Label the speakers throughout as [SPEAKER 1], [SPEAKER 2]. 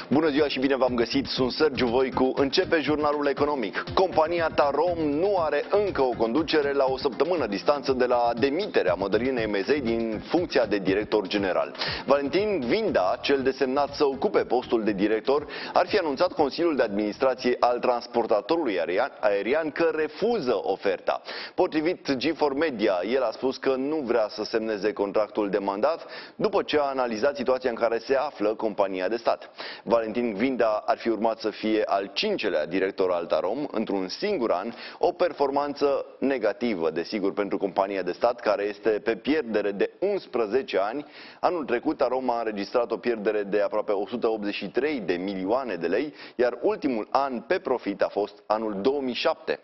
[SPEAKER 1] Bună ziua și bine v-am găsit, sunt Sergiu Voicu. Începe jurnalul economic. Compania Tarom nu are încă o conducere la o săptămână distanță de la demiterea Mădălinei Mezei din funcția de director general. Valentin Vinda, cel desemnat să ocupe postul de director, ar fi anunțat Consiliul de Administrație al transportatorului aerian că refuză oferta. Potrivit G4 Media, el a spus că nu vrea să semneze contractul de mandat după ce a analizat situația în care se află compania de stat. Valentin Vinda ar fi urmat să fie al 5-lea director al Tarom într-un singur an, o performanță negativă, desigur, pentru compania de stat, care este pe pierdere de 11 ani. Anul trecut Tarom a înregistrat o pierdere de aproape 183 de milioane de lei, iar ultimul an pe profit a fost anul 2007.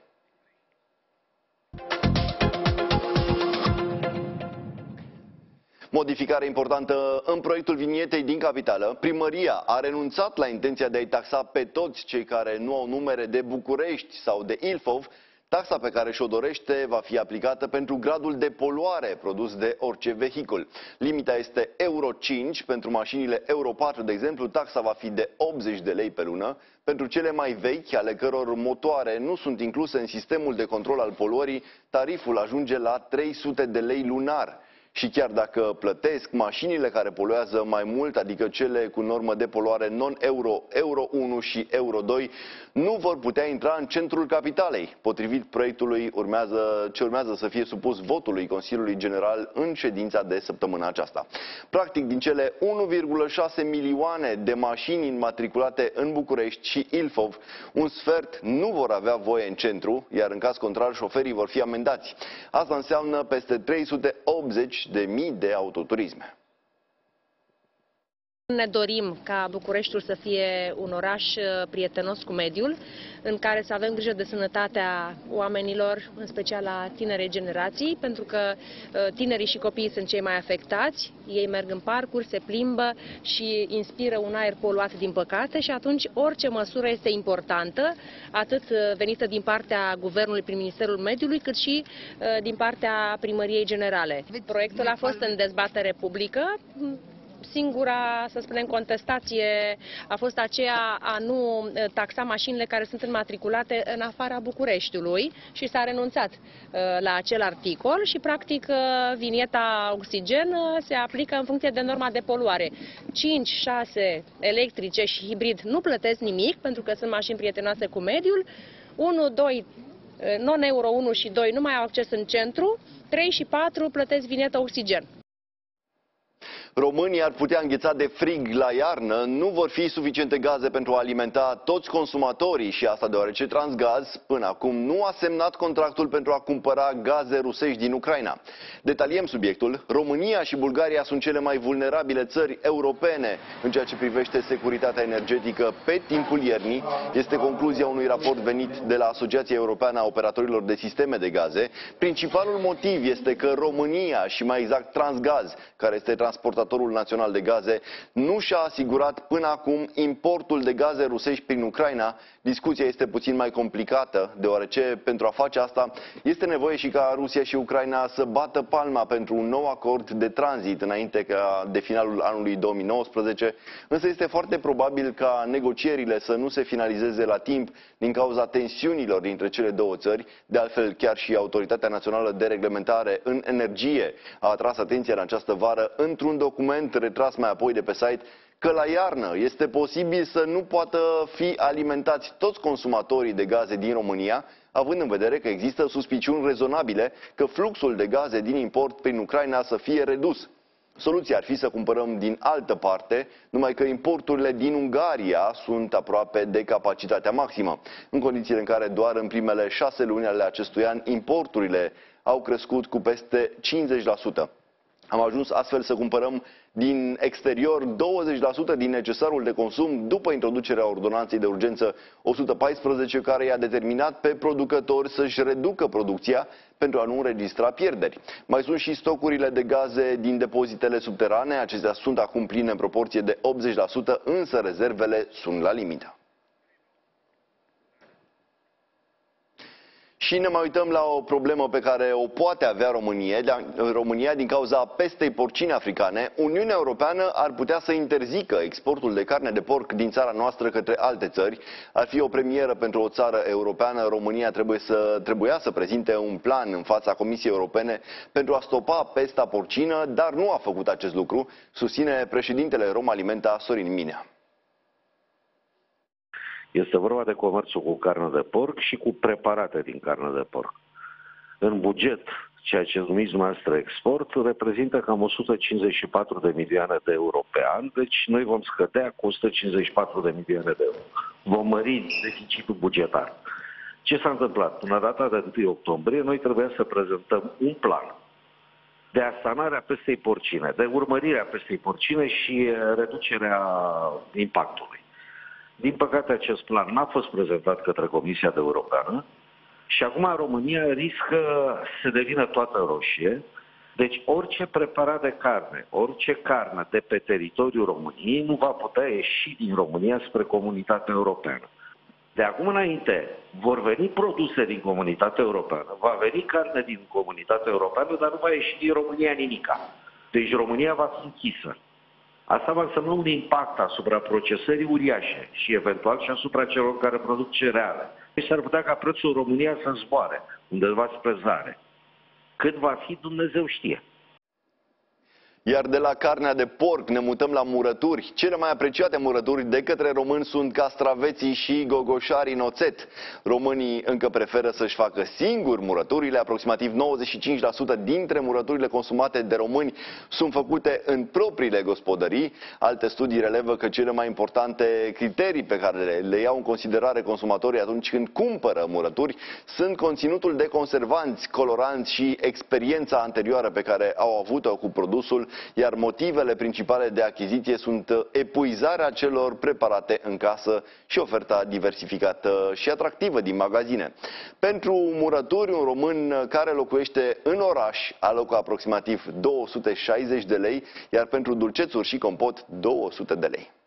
[SPEAKER 1] Modificare importantă în proiectul vinietei din capitală. Primăria a renunțat la intenția de a-i taxa pe toți cei care nu au numere de București sau de Ilfov. Taxa pe care și-o dorește va fi aplicată pentru gradul de poluare produs de orice vehicul. Limita este Euro 5, pentru mașinile Euro 4, de exemplu, taxa va fi de 80 de lei pe lună. Pentru cele mai vechi, ale căror motoare nu sunt incluse în sistemul de control al poluării, tariful ajunge la 300 de lei lunar. Și chiar dacă plătesc, mașinile care poluează mai mult, adică cele cu normă de poluare non-euro, Euro 1 și Euro 2, nu vor putea intra în centrul capitalei. Potrivit proiectului, ce urmează să fie supus votului Consiliului General în ședința de săptămâna aceasta. Practic, din cele 1,6 milioane de mașini înmatriculate în București și Ilfov, un sfert nu vor avea voie în centru, iar în caz contrar, șoferii vor fi amendați. Asta înseamnă peste 380.000 de autoturisme.
[SPEAKER 2] Ne dorim ca Bucureștiul să fie un oraș prietenos cu mediul, în care să avem grijă de sănătatea oamenilor, în special a tinerei generații, pentru că tinerii și copiii sunt cei mai afectați. Ei merg în parcuri, se plimbă și inspiră un aer poluat, din păcate, și atunci orice măsură este importantă, atât venită din partea Guvernului prin Ministerul Mediului, cât și din partea Primăriei Generale. Proiectul a fost în dezbatere publică. Singura, să spunem, contestație a fost aceea a nu taxa mașinile care sunt înmatriculate în afara Bucureștiului și s-a renunțat la acel articol și, practic, vinieta oxigen se aplică în funcție de norma de poluare. 5, 6 electrice și hibrid nu plătesc nimic pentru că sunt mașini prietenoase cu mediul. 1, 2, non-euro 1 și 2 nu mai au acces în centru, 3 și 4 plătesc vinietă oxigen.
[SPEAKER 1] Românii ar putea îngheța de frig la iarnă, nu vor fi suficiente gaze pentru a alimenta toți consumatorii, și asta deoarece Transgaz până acum nu a semnat contractul pentru a cumpăra gaze rusești din Ucraina. Detaliem subiectul. România și Bulgaria sunt cele mai vulnerabile țări europene în ceea ce privește securitatea energetică pe timpul iernii. Este concluzia unui raport venit de la Asociația Europeană a Operatorilor de Sisteme de Gaze. Principalul motiv este că România, și mai exact Transgaz, care este transportatorul național de gaze, nu și-a asigurat până acum importul de gaze rusești prin Ucraina. Discuția este puțin mai complicată, deoarece pentru a face asta este nevoie și ca Rusia și Ucraina să bată palma pentru un nou acord de tranzit înainte de finalul anului 2019, însă este foarte probabil ca negocierile să nu se finalizeze la timp din cauza tensiunilor dintre cele două țări. De altfel, chiar și Autoritatea Națională de Reglementare în Energie a atras atenția în această vară într-un document retras mai apoi de pe site că la iarnă este posibil să nu poată fi alimentați toți consumatorii de gaze din România, având în vedere că există suspiciuni rezonabile că fluxul de gaze din import prin Ucraina să fie redus. Soluția ar fi să cumpărăm din altă parte, numai că importurile din Ungaria sunt aproape de capacitatea maximă, în condițiile în care doar în primele 6 luni ale acestui an importurile au crescut cu peste 50%. Am ajuns astfel să cumpărăm din exterior 20% din necesarul de consum după introducerea ordonanței de urgență 114, care i-a determinat pe producători să-și reducă producția pentru a nu înregistra pierderi. Mai sunt și stocurile de gaze din depozitele subterane. Acestea sunt acum pline în proporție de 80%, însă rezervele sunt la limită. Și ne mai uităm la o problemă pe care o poate avea România din cauza pestei porcine africane. Uniunea Europeană ar putea să interzică exportul de carne de porc din țara noastră către alte țări. Ar fi o premieră pentru o țară europeană. România trebuia să prezinte un plan în fața Comisiei Europene pentru a stopa pesta porcină, dar nu a făcut acest lucru, susține președintele Romalimenta, Sorin Minea.
[SPEAKER 3] Este vorba de comerțul cu carne de porc și cu preparate din carne de porc. În buget, ceea ce numiți dumneavoastră export, reprezintă cam 154 de milioane de euro pe an, deci noi vom scădea cu 154 de milioane de euro. Vom mări deficitul bugetar. Ce s-a întâmplat? Până data de 1 octombrie, noi trebuia să prezentăm un plan de asanare a pestei porcine, de urmărire a pestei porcine și reducerea impactului. Din păcate, acest plan n-a fost prezentat către Comisia Europeană și acum România riscă să devină toată roșie. Deci orice preparat de carne, orice carne de pe teritoriul României nu va putea ieși din România spre Comunitatea Europeană. De acum înainte vor veni produse din Comunitatea Europeană, va veni carne din Comunitatea Europeană, dar nu va ieși din România nimica. Deci România va fi închisă. Asta va însemna un impact asupra procesării uriașe și eventual și asupra celor care produc cereale. Deci s-ar putea ca prețul în România să zboare undeva spre zare. Cât va fi, Dumnezeu știe.
[SPEAKER 1] Iar de la carnea de porc ne mutăm la murături. Cele mai apreciate murături de către români sunt castraveții și gogoșarii în oțet. Românii încă preferă să-și facă singuri murăturile. Aproximativ 95% dintre murăturile consumate de români sunt făcute în propriile gospodării. Alte studii relevă că cele mai importante criterii pe care le iau în considerare consumatorii atunci când cumpără murături sunt conținutul de conservanți, coloranți și experiența anterioară pe care au avut-o cu produsul, iar motivele principale de achiziție sunt epuizarea celor preparate în casă și oferta diversificată și atractivă din magazine. Pentru murături, un român care locuiește în oraș alocă aproximativ 260 de lei, iar pentru dulcețuri și compot 200 de lei.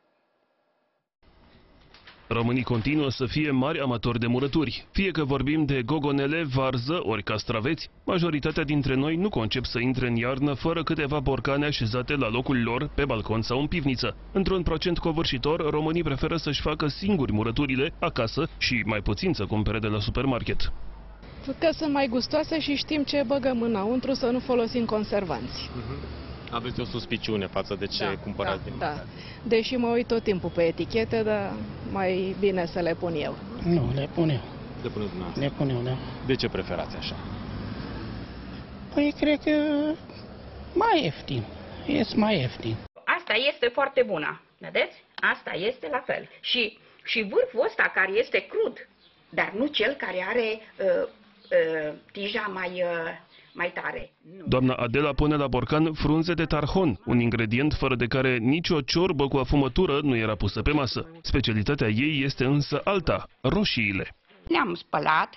[SPEAKER 4] Românii continuă să fie mari amatori de murături. Fie că vorbim de gogonele, varză ori castraveți, majoritatea dintre noi nu concep să intre în iarnă fără câteva borcane așezate la locul lor, pe balcon sau în pivniță. Într-un procent covârșitor, românii preferă să-și facă singuri murăturile acasă și mai puțin să cumpere de la supermarket.
[SPEAKER 5] Că sunt mai gustoase și știm ce băgăm înăuntru, să nu folosim conservanți.
[SPEAKER 6] Aveți o suspiciune față de ce cumpărați din
[SPEAKER 5] Da. Deși mă uit tot timpul pe etichete, dar mai bine să le pun eu.
[SPEAKER 7] Nu, le pun eu.
[SPEAKER 6] Le puneți dumneavoastră?
[SPEAKER 7] Le pun eu, da.
[SPEAKER 6] De ce preferați așa?
[SPEAKER 7] Păi cred că mai ieftin. Ies mai ieftin.
[SPEAKER 8] Asta este foarte bună, vedeți? Asta este la fel. Și vârful ăsta care este crud, dar nu cel care are tija mai tare. Nu.
[SPEAKER 4] Doamna Adela pune la borcan frunze de tarhon, un ingredient fără de care nicio ciorbă cu afumătură nu era pusă pe masă. Specialitatea ei este însă alta, roșiile.
[SPEAKER 8] Le-am spălat,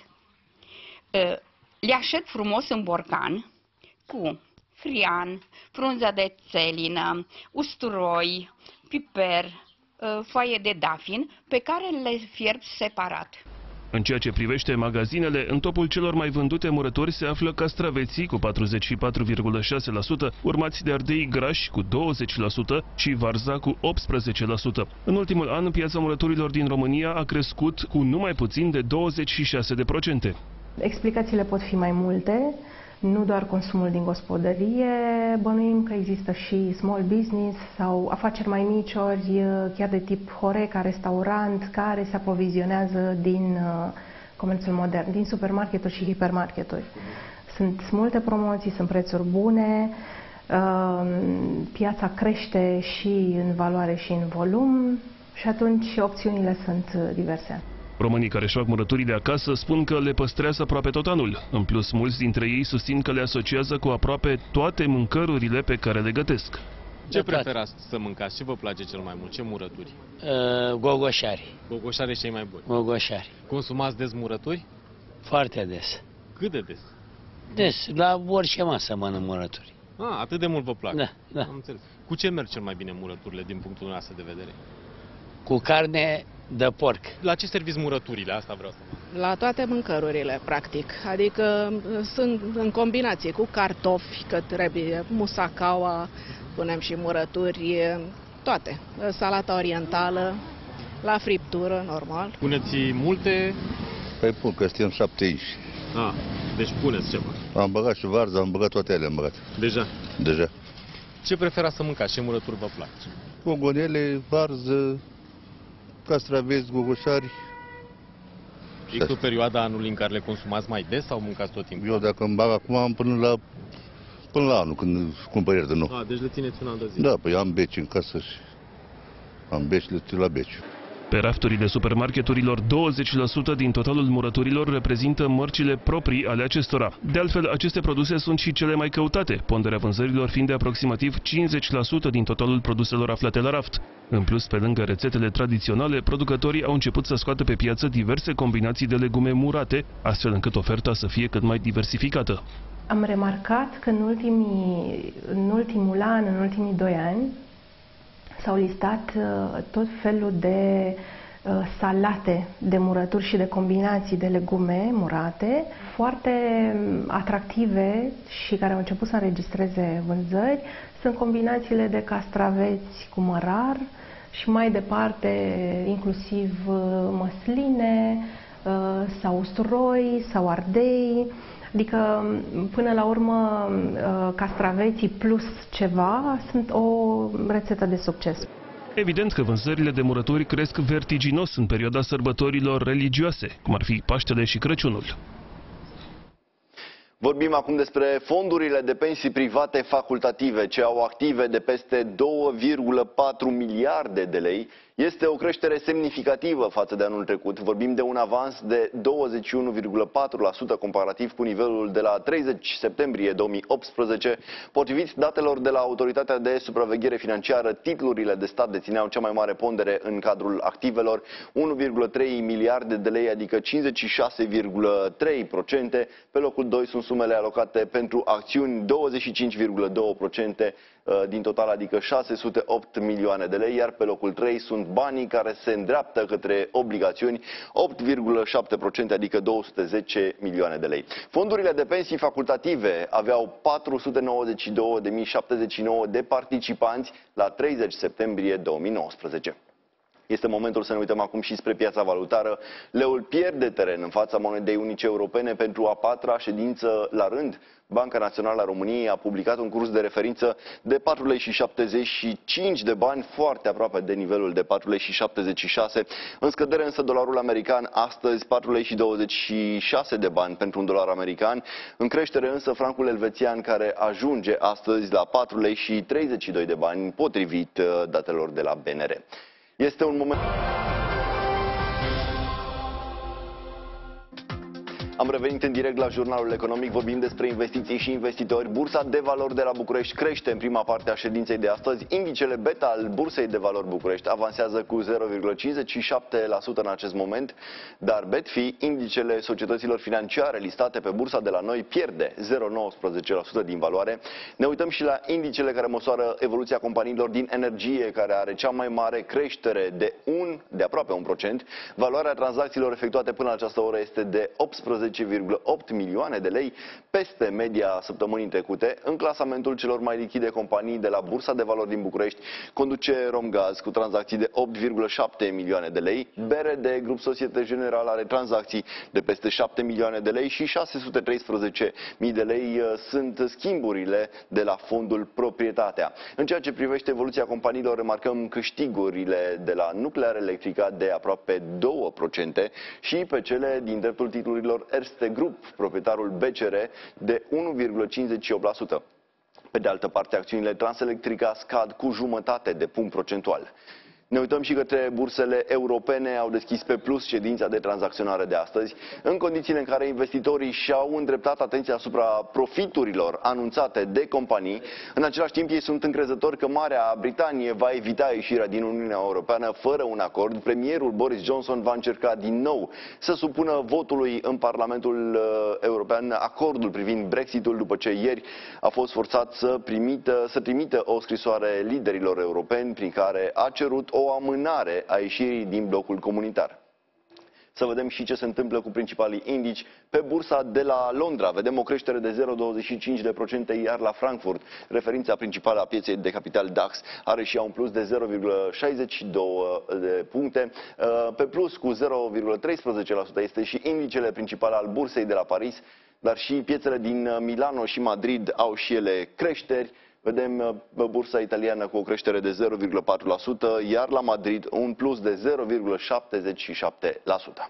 [SPEAKER 8] le așez frumos în borcan cu frian, frunza de țelină, usturoi, piper, foaie de dafin, pe care le fierb separat.
[SPEAKER 4] În ceea ce privește magazinele, în topul celor mai vândute murături se află castraveții cu 44,6%, urmați de ardei grași cu 20% și varza cu 18%. În ultimul an, piața murăturilor din România a crescut cu numai puțin de 26%.
[SPEAKER 9] Explicațiile pot fi mai multe, nu doar consumul din gospodărie, bănuim că există și small business sau afaceri mai mici, ori chiar de tip Horeca, restaurant, care se aprovizionează din comerțul modern, din supermarketuri și hipermarketuri. Sunt multe promoții, sunt prețuri bune, piața crește și în valoare și în volum și atunci opțiunile sunt diverse.
[SPEAKER 4] Românii care își fac murăturile acasă spun că le păstrează aproape tot anul. În plus, mulți dintre ei susțin că le asociază cu aproape toate mâncărurile pe care le gătesc.
[SPEAKER 6] Ce preferați să mâncați? Ce vă place cel mai mult? Ce murături?
[SPEAKER 7] Gogoșari.
[SPEAKER 6] Gogoșare cei mai buni.
[SPEAKER 7] Gogoșari.
[SPEAKER 6] Consumați des murături?
[SPEAKER 7] Foarte des.
[SPEAKER 6] Cât de des?
[SPEAKER 7] Des, la orice masă mănânc murături.
[SPEAKER 6] Atât de mult vă plac.
[SPEAKER 7] Da.
[SPEAKER 6] Am înțeles. Cu ce merg cel mai bine murăturile din punctul nostru de vedere?
[SPEAKER 7] Cu carne de porc.
[SPEAKER 6] La ce serviți murăturile? Asta vreau să vă
[SPEAKER 5] la toate mâncărurile, practic. Adică sunt în combinație cu cartofi, că trebuie musacaua, punem și murături, toate. Salata orientală, la friptură, normal.
[SPEAKER 6] Puneți multe?
[SPEAKER 10] Păi pun, că suntem 7 aici.
[SPEAKER 6] Deci puneți ceva.
[SPEAKER 10] Am băgat și varză, am băgat toate ele, am băgat.
[SPEAKER 6] Deja?
[SPEAKER 10] Deja.
[SPEAKER 6] Ce preferați să mâncați? Ce murături vă plac?
[SPEAKER 10] Gogonele, varză, castraveți, gogoșari.
[SPEAKER 6] Există o perioadă a anului în care le consumați mai des sau mâncați tot timpul?
[SPEAKER 10] Eu dacă îmi bag acum am până la anul, când cumpăr ieri de nou.
[SPEAKER 6] Deci le țineți un an de zi.
[SPEAKER 10] Da, păi am beci în casă și am beci, le țin la beci.
[SPEAKER 4] Pe rafturile supermarketurilor, 20% din totalul murăturilor reprezintă mărcile proprii ale acestora. De altfel, aceste produse sunt și cele mai căutate, ponderea vânzărilor fiind de aproximativ 50% din totalul produselor aflate la raft. În plus, pe lângă rețetele tradiționale, producătorii au început să scoată pe piață diverse combinații de legume murate, astfel încât oferta să fie cât mai diversificată.
[SPEAKER 9] Am remarcat că în ultimul an, în ultimii 2 ani, s-au listat tot felul de salate de murături și de combinații de legume murate, foarte atractive și care au început să înregistreze vânzări. Sunt combinațiile de castraveți cu mărar și mai departe inclusiv măsline sau usturoi sau ardei. Adică, până la urmă, castraveții plus ceva sunt o rețetă de succes.
[SPEAKER 4] Evident că vânzările de murături cresc vertiginos în perioada sărbătorilor religioase, cum ar fi Paștele și Crăciunul.
[SPEAKER 1] Vorbim acum despre fondurile de pensii private facultative, ce au active de peste 2,4 miliarde de lei. Este o creștere semnificativă față de anul trecut. Vorbim de un avans de 21,4% comparativ cu nivelul de la 30 septembrie 2018. Potrivit datelor de la Autoritatea de Supraveghere Financiară, titlurile de stat dețineau cea mai mare pondere în cadrul activelor, 1,3 miliarde de lei, adică 56,3%. Pe locul 2 sunt sumele alocate pentru acțiuni, 25,2% din total, adică 608 milioane de lei, iar pe locul 3 sunt banii care se îndreaptă către obligațiuni, 8,7%, adică 210 milioane de lei. Fondurile de pensii facultative aveau 492.079 de participanți la 30 septembrie 2019. Este momentul să ne uităm acum și spre piața valutară. Leul pierde teren în fața monedei unice europene pentru a 4-a ședință la rând. Banca Națională a României a publicat un curs de referință de 4,75 de bani, foarte aproape de nivelul de 4,76. În scădere însă dolarul american, astăzi 4,26 de bani pentru un dolar american. În creștere însă francul elvețian, care ajunge astăzi la 4,32 de bani, potrivit datelor de la BNR. Este un moment... Am revenit în direct la Jurnalul Economic, vorbim despre investiții și investitori. Bursa de valori de la București crește în prima parte a ședinței de astăzi. Indicele beta al Bursei de valori București avansează cu 0,57% în acest moment, dar Betfi, indicele societăților financiare listate pe bursa de la noi, pierde 0,19% din valoare. Ne uităm și la indicele care măsoară evoluția companiilor din energie, care are cea mai mare creștere de aproape 1%. Valoarea tranzacțiilor efectuate până la această oră este de 18,8 milioane de lei, peste media săptămânii trecute. În clasamentul celor mai lichide companii de la Bursa de Valori din București conduce Romgaz cu tranzacții de 8,7 milioane de lei. BRD, Grup Societe Generală, are tranzacții de peste 7 milioane de lei și 613.000 de lei sunt schimburile de la fondul Proprietatea. În ceea ce privește evoluția companiilor, remarcăm câștigurile de la Nuclear Electrica de aproape 2% și pe cele din dreptul titlurilor Erste Group, proprietarul BCR, de 1,58%. Pe de altă parte, acțiunile Transelectrica scad cu jumătate de punct procentual. Ne uităm și către bursele europene, au deschis pe plus ședința de tranzacționare de astăzi, în condițiile în care investitorii și-au îndreptat atenția asupra profiturilor anunțate de companii. În același timp, ei sunt încrezători că Marea Britanie va evita ieșirea din Uniunea Europeană fără un acord. Premierul Boris Johnson va încerca din nou să supună votului în Parlamentul European acordul privind Brexitul, după ce ieri a fost forțat să trimită o scrisoare liderilor europeni prin care a cerut o amânare a ieșirii din blocul comunitar. Să vedem și ce se întâmplă cu principalii indici pe bursa de la Londra. Vedem o creștere de 0,25%, iar la Frankfurt, referința principală a pieței de capital DAX, are și ea un plus de 0,62 de puncte. Pe plus cu 0,13% este și indicele principal al bursei de la Paris, dar și piețele din Milano și Madrid au și ele creșteri. Vedem bursa italiană cu o creștere de 0,4%, iar la Madrid un plus de 0,77%.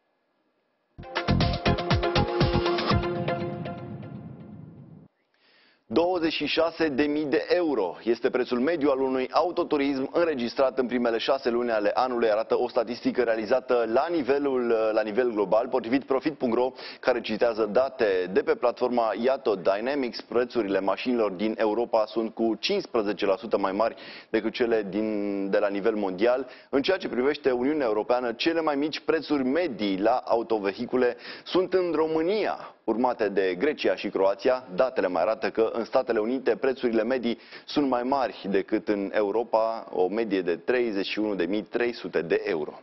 [SPEAKER 1] 26.000 de euro este prețul mediu al unui autoturism înregistrat în primele 6 luni ale anului, arată o statistică realizată la nivel global. Potrivit Profit.ro, care citează date de pe platforma Iato Dynamics, prețurile mașinilor din Europa sunt cu 15% mai mari decât cele de la nivel mondial. În ceea ce privește Uniunea Europeană, cele mai mici prețuri medii la autovehicule sunt în România, urmate de Grecia și Croația. Datele mai arată că în Statele Unite prețurile medii sunt mai mari decât în Europa, o medie de 31.300 de euro.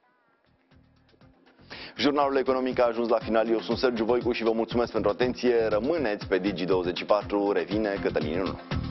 [SPEAKER 1] Jurnalul economic a ajuns la final. Eu sunt Sergiu Voicu și vă mulțumesc pentru atenție. Rămâneți pe Digi24, revine Cătălin Ionunu.